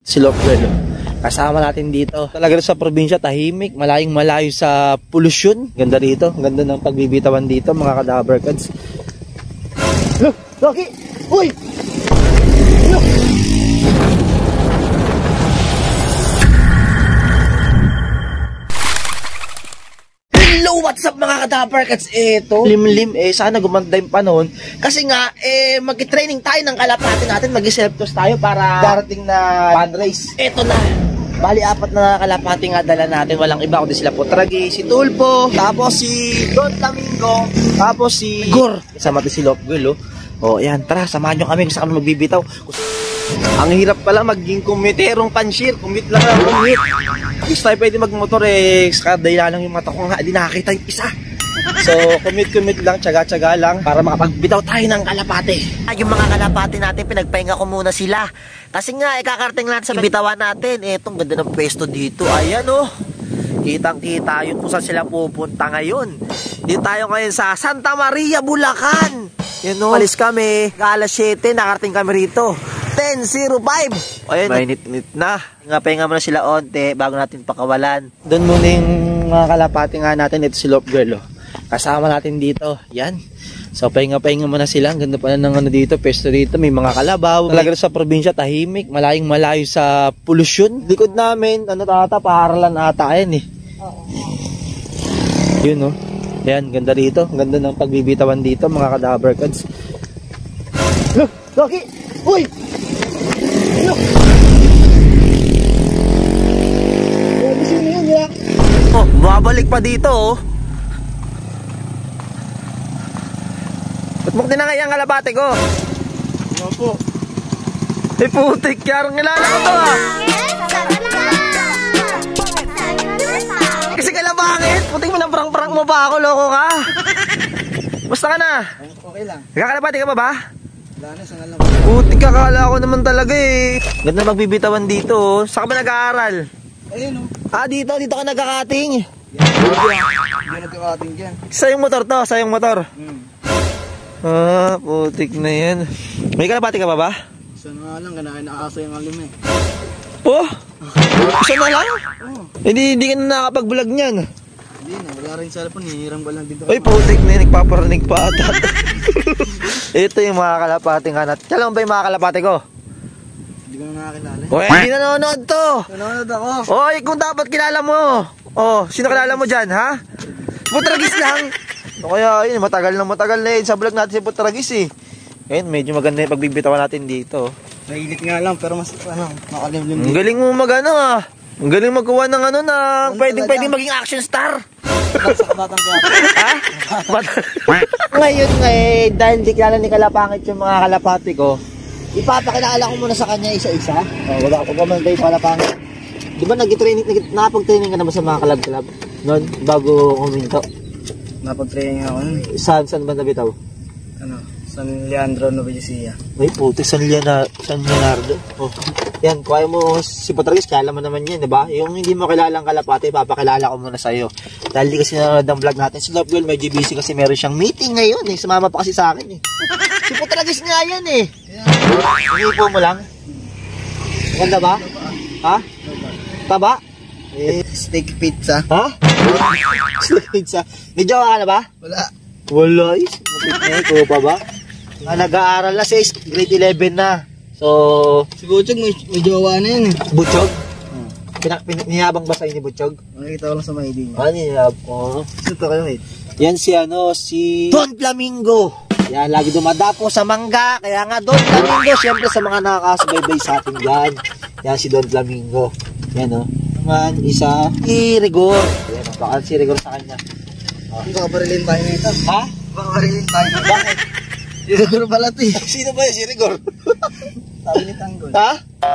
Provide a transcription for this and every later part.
Si Lopwell, kasama natin dito. Talaga sa probinsya, tahimik, malayong malayo sa pollution. Ganda dito, ganda ng pagbibitawan dito, mga kadaberkads. Look, Rocky! Uy! Look! Hello, what's up mga kadaberkads? Eto, limlim, sana gumanda yung panahon. Kasi nga, mag-training tayo ng kalapati natin, mag-self-toss tayo para darating na fan race. Eto na. Bali, 4 na kalapati nga dala natin. Walang iba kundi sila Potragi, si Tulpo, tapos si Don Flamingo, tapos si Igor. Kasama natin si Lopwell, oh. O, yan, tara, samahan nyo kami kasi kami magbibitaw. Ang hirap pala maging kumiterong panshir. Commute lang lang, commute. Gusto tayo pwede magmotor kadaya lang yung mata ko nga, di nakakita yung isa. So, commute lang, tsaga-tsaga lang para makapagbitaw tayo ng kalapate. Yung mga kalapate natin, pinagpahinga ko muna sila. Kasi nga, ikakarting natin sa bitawan natin. Etong ganda ng pwesto dito. Ayan, oh. Kitang-kita yun kung saan sila pupunta ngayon. Dito tayo ngayon sa Santa Maria, Bulacan. Yan, oh. Alis kami, alas 7, nakarating kami rito. 10:05. Ayun, mainit-init na. Pahinga muna sila onte bago natin pakawalan. Doon muna yung mga kalapati nga natin. Ito si Lopwell, oh. Kasama natin dito. Yan. So, pahinga-pahinga muna sila. Ang ganda pala ng ano dito, pesto dito. May mga kalabaw. Talaga sa probinsya, tahimik. Malayong malayo sa pollution. Likod namin, ano tata, paaralan ata yan eh. Yun, oh. Yan, ganda dito. Ganda ng pagbibitawan dito, mga kadaberkads. Look, Rocky! Uy! Look! Sino yun, ya? Oh, babalik pa dito, oh. Ba't mo tinangay ang kalapate ko? Ano po? Putik, yarang nilala ko to, ah. Kasi kalabangit, putik mo na parang mo pa ako, loko ka. Basta ka na? Okay lang. Nagkakalapate ka pa ba? Wala na, sangal lang. Putik, kakala ko naman talaga eh. Ganda magbibitawan dito, oh. Saan ka ba nag-aaral? Ayun, oh. Ah, dito ka nagkakating. Hindi nagkakating dyan. Sayong motor to, sayong motor. Ah, putik na yan. May kalapati ka pa ba? Isa na lang, kanain na aso yung alim eh. Oh? Isa na lang? Oo. Hindi ka na nakapag-vlog niyan. Hindi na, wala rin cellphone, hinihiram ko lang dito. Uy, putik na yan, nagpaparinig pa ata. Ito yung mga kalapati nga natin. Kailan ba yung mga kalapati ko? Hindi ko na nakakilala. Uy, hindi nanonood to. Nanonood ako. Uy, kung dapat kilala mo. Oh, sino kilala mo dyan, ha? Putragis lang. O kaya, yun, matagal na yun. Sa vlog natin si Putragis eh. Ayun, medyo maganda yung pagbibitawan natin dito. Nailit nga lang, pero mas, makalimlim Ang galing mo mag-ano ah. Ang galing magkuha ng ano na pwedeng maging action star. Batang kaya. Ha? Ngayon dahil hindi kilala ni Kalapangit yung mga kalapati ko, ipapakilala ko muna sa kanya isa-isa. Wala ko pa man tayo Kalapangit. Di ba nakapag-training ka na ba sa mga kalab-kalab? Noon, bago kuminto? Napag-training ako nun. Saan ba nabitaw? Ano? San Leandro, Nueva Ecija. May puti, San Leonardo. Oh. Yan, kuha mo si Potragis, kala mo naman yan, diba? Yung hindi mo kilalang kalapate, papakilala ko muna sa'yo. Dahil di kasi nanonood ng vlog natin. Si Lopwell medyo busy kasi meron siyang meeting ngayon eh. Sumama pa kasi sa akin eh. Si Potragis nga yan eh. Inipo mo lang. Maganda ba? Ha? Taba? Steak pizza. Ha? Steak pizza. May jowa ka na ba? Wala eh. Ikaw pa ba? Nag-aaral na 6, grade 11 na. So, si Butchog may jowa na yun eh. Butchog? Niyabang ba sa'yo ni Butchog? Nakikita ko lang sa mahiling. Niyabang ko. Ito kayo eh. Yan si Don Flamingo. Yan, lagi dumadapo sa mangga. Kaya nga Don Flamingo, siyempre sa mga nakakasubaybay sa atin dyan. Yan si Don Flamingo. Yan o. Naman, isa, si Rigor. Yan, baka si Rigor sa kanya. Baka barilin tayo na ito. Ha? Baka barilin tayo na ito. Bakit? Si Rigor pala ito eh. Sino ba yun? Si Rigor? Tabi ni Tanggol. Ha?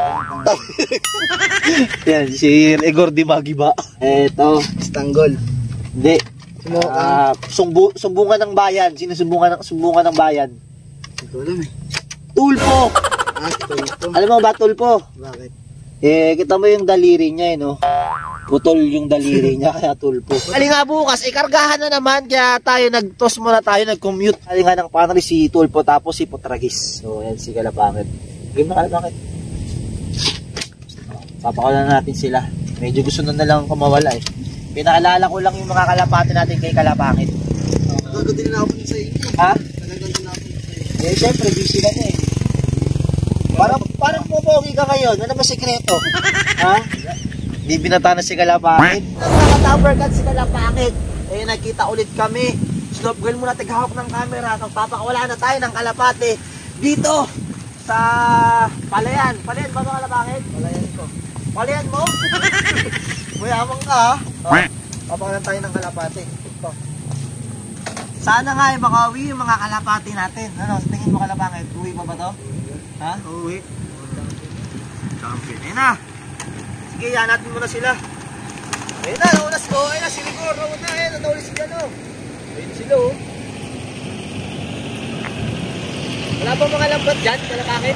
Yan, si Rigor di magiba. Eto. Si Tanggol. Hindi. Sumbungan ng bayan. Sino sumbungan ng bayan? Ito alam eh. Tulpo. Tulpo. Alam mo ba Tulpo? Bakit? Kita mo yung daliri niya no? Putol yung daliri niya, kaya Tulpo. Ali nga bukas, kargahan na naman, kaya tayo nag-toss muna tayo, nag-commute. Ali nga ng panali si Tulpo, tapos si Potragis. So, yan si Kalapangit. Game na Kalapangit. Papakawalan natin sila. Medyo gusto na lang kumawala eh. Pinaalala ko lang yung mga kalapati natin kay Kalapangit. Nagagandin na ako sa inyo. Ha? Nagagandin na ako sa inyo. Eh, syempre, busy ka na eh. Parang pupogi ka ngayon. Ano ba sikreto? Ha? Di binata na si Kalapangit. Nakaka-towercat si Kalapangit. Eh, nakita ulit kami. Slope girl muna, taghawak ng camera. Papakawala na tayo ng kalapati. Dito, sa Palayan. Palayan ba ito Kalapangit? Palayan ko. Palayan mo? Mayamang ka ha? Oh, papakawalan tayo ng kalapati. Ito. Sana nga eh, makawi yung mga kalapati natin. Ano, sa tingin mo Kalapangit, uwi pa ba to? Ha? Uwi. Champion. Ayun na. Sige, yan natin muna sila. Ayun na, naunas ko. Ayun na, si Rigor. Ayun na, ayun. Natawali si Jano. Ayun sila oh. Wala ba mga lambat dyan? Kalapangit?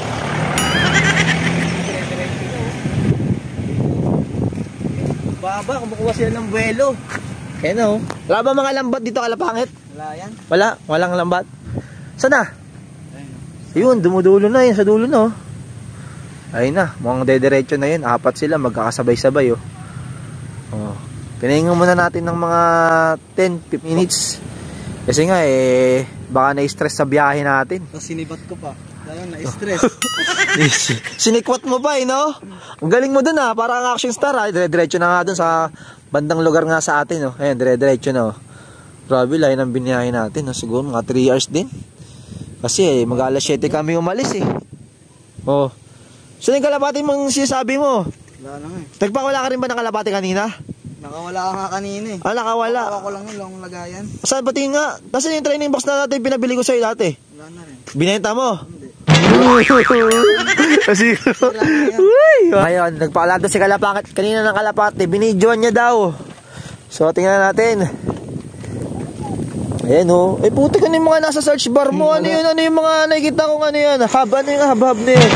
Baba, kumukuha sila ng buwelo. Ayun na oh. Wala ba mga lambat dito Kalapangit? Wala yan. Wala, walang lambat. Sana? Ayun, dumudulo na yun sa dulo na oh. Ayun na, mukhang dediretso na yun. 4 sila, magkakasabay-sabay oh. Oh. Pinahinga muna natin ng mga 10-15 minutes. Kasi nga eh, baka na-stress sa biyahe natin. Tapos sinibat ko pa. Dahil na-stress. Sinikwat mo pa eh, no? Ang galing mo dun ah, parang action star ah. Dire-diretso na nga dun sa bandang lugar nga sa atin oh. Ayun, dire-diretso na oh. Grabe, layo ng biniyahe natin oh. Siguro mga 3 hours din. Kasi mag-alas 7 kami umalis eh. Oh. So yung kalapati mong sinasabi mo? Wala na nga eh. Nagpakawala ka rin ba ng kalapati kanina? Nakawala ka nga kanina eh. Ah, nakawala. Nakawala ko lang yun, long lagayan. Saan pati nga? Kasi yung training box na natin pinabili ko sa'yo dati. Wala na rin. Binenta mo? Hindi. Kasi ngayon, nagpaalala si Kalapangit kanina ng kalapati, binidyoan niya daw. So tingnan natin. Ayan oh. Eh puti ka na yung mga nasa search bar mo. Ano yun? Ano yung mga nakikita kong ano yan? Ano yung hab-hab na yun?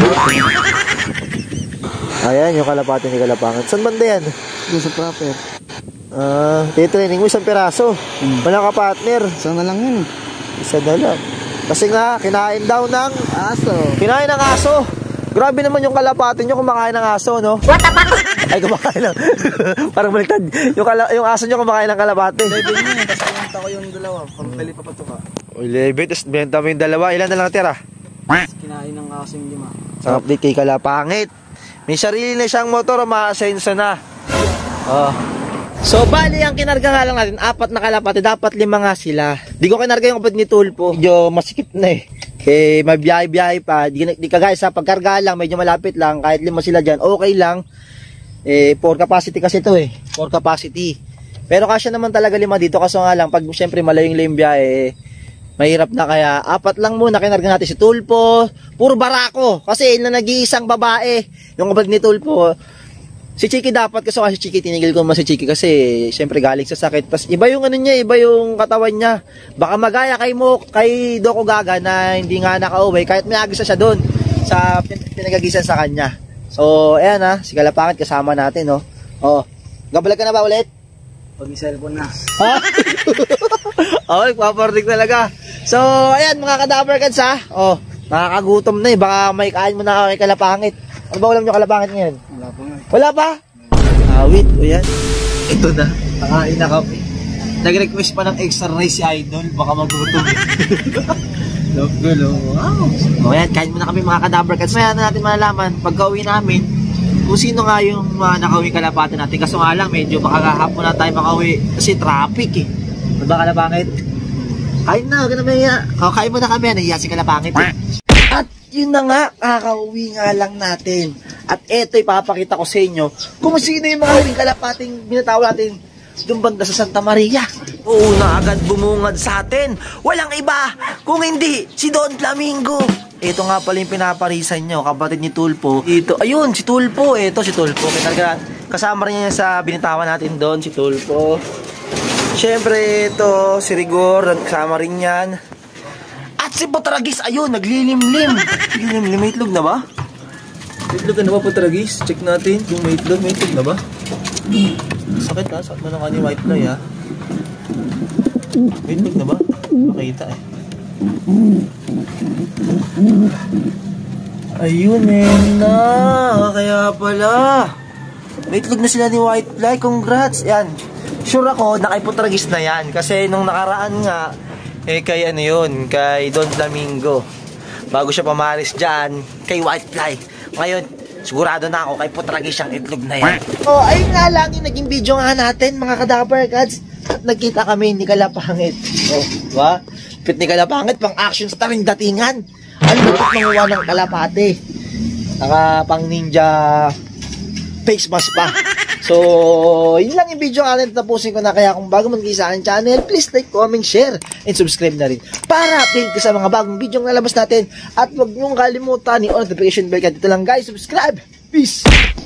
Ayan yung kalapati ni Kalapangit. Saan banda yan? Doon sa proper. Titraining mo isang piraso. Wala ka partner. Isa na lang yun. Isa na lang. Kasi nga, kinain daw ng Aso. Kinain ng aso. Grabe naman yung kalapati nyo kumakain ng aso, no? What the fuck? Ay, kumakain ng parang baliktad. Yung aso nyo kumakain ng kalapati. 11 yun. Tapos pinunta ko yung dalawa. Pagpili pa patuka. 11, tapos benta mo yung dalawa. Ilan na lang tira? Kinain ng aso yung 5. Sa update kay Kalapangit. May sarili na siyang motor, ma-asenso na. Oh. So, bali, ang kinarga nga lang natin, 4 na kalapati, dapat 5 nga sila. Di ko kinarga yung kapatid ni Tulpo. Medyo masikip na eh. Eh, may biyahe-biyahe pa. Di kagaya sa pagkarga lang, medyo malapit lang. Kahit 5 sila dyan, okay lang. Eh, 4 capacity kasi ito eh. 4 capacity. Pero kasya naman talaga 5 dito. Kaso nga lang, pag syempre malayong biyahe, mahirap na. Kaya 4 lang muna, kinarga natin si Tulpo. Puro barako. Kasi na nag-iisang babae. Yung kapatid ni Tulpo, si Chiki dapat, kasi si Chiki, tinigil ko naman si Chiki kasi syempre galing sa sakit. Pas iba yung ano niya, iba yung katawan niya. Baka magaya kay Doko Gaga na hindi nga nakauwi kahit may agisa siya doon sa pinagagisan sa kanya. So, ayan ha, si Kalapangit kasama natin, no. Oh, gabalag ka na ba ulit? Pag may cellphone na. Ha? Oh, papardik talaga. So, ayan mga kadabarkads ha. Oh, nakakagutom na eh. Baka may kain mo na kay Kalapangit. Ano ba ulam nyo Kalapangit ngayon? Wala pa nga. Wala pa? Wait, o yan. Ito na. Nakain na kami. Nag-request pa ng extra rice si Idol. Baka magutom. Love girl, oh. Wow. O yan, kain muna kami mga kadabarkads. Maya na natin malalaman pagka-uwi namin kung sino nga yung mga nakauwi kalapati natin. Kaso nga lang, medyo makakahapon na tayo makauwi kasi traffic eh. Ano ba Kalapangit? Kain na, huwag ka na maya. Kain mo na kami, nahiya si Kalapangit eh. At yun na nga, kakauwi nga lang natin. At eto ipapakita ko sa inyo kung sino yung mga huling kalapating binatawa natin doon banda sa Santa Maria. Oo na agad bumungad sa atin. Walang iba kung hindi si Don Flamingo. Ito nga pala yung pinaparisan nyo, kapatid ni Tulpo. Ito, ayun, si Tulpo. Ito si Tulpo. Kasama rin niya sa binitawan natin doon, si Tulpo. Siyempre, ito, si Rigor, kasama rin yan. At si Potragis, ayun, naglilimlim. Naglilimlim, may itlog na ba? May itlog na ba, Potragis? Check natin kung may itlog na ba? Sakit ha, sakit na ng kanyang white fly ha. May itlog na ba? Makita eh. Ayun eh na, kaya pala. May itlog na sila ni White Fly. Congrats. Yan. Sure ako, nakaiputragis na yan. Kasi nung nakaraan nga, kay ano yun, kay Don Flamingo. Bago siya pamaris dyan, kay White Fly. Ngayon, sigurado na ako kay putragis siyang itlog na yan. Oh, ayun nga lang yung naging video nga natin, mga Kadaper Gods. At nagkita kami ni Kalapangit. Oh, diba? Pit ni Kalapangit, pang action star ring datingan. Ang lupit nanguha ng kalapate. Naka pang ninja face mask pa. So, yun lang yung video natin. Tapusin ko na. Kaya kung bago man kayo sa akin channel, please like, comment, share, and subscribe na rin. Para update ka sa mga bagong video na lalabas natin. At huwag niyong kalimutan ni notification bell. Dito lang guys, subscribe. Peace!